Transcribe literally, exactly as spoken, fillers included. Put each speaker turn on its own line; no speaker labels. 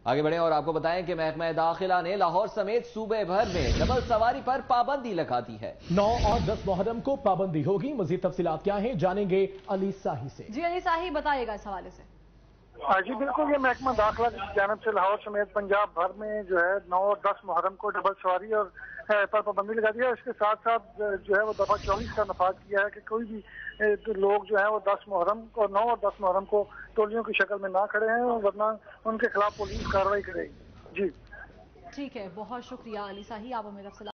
आगे बढ़े और आपको बताएं कि महकमा दाखिला ने लाहौर समेत सूबे भर में डबल सवारी पर पाबंदी लगा दी है।
नौ और दस मुहर्रम को पाबंदी होगी। मजीद तफसीलात क्या है जानेंगे अली साही से।
जी अली साही बताइएगा इस हवाले से।
हाँ जी बिल्कुल, ये महकमा दाखिला की जानब से लाहौर समेत पंजाब भर में जो है नौ और दस मुहर्रम को डबल सवारी और पर पाबंदी लगा दी है। इसके साथ साथ जो है वो दफा चौबीस का नफाज किया है कि कोई भी लोग जो है वो दस मुहर्रम को नौ और दस मुहर्रम को टोलियों की शक्ल में ना खड़े हैं, वरना उनके खिलाफ पुलिस कार्रवाई करेगी। जी
ठीक है, बहुत शुक्रिया अली साही, आप हमें